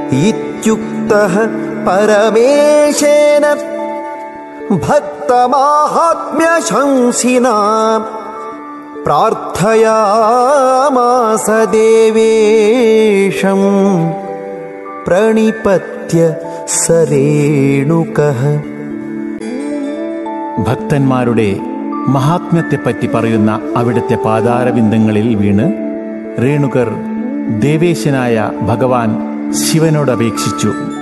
ഇത്യുക്തഃ പരമേശേന ഭക്തമാഹാത്മ്യശംസിനാ പ്രാർത്ഥയാമാസ ദേവേശം പ്രണിപത്യ സരേണുകഃ. ഭക്തന്മാരുടെ മഹാത്മ്യത്തെപ്പറ്റി പറയുന്ന അവിടുത്തെ പാതാരബിന്ദങ്ങളിൽ വീണ് രേണുകർ ദേവേശനായ ഭഗവാൻ ശിവനോടപേക്ഷിച്ചു.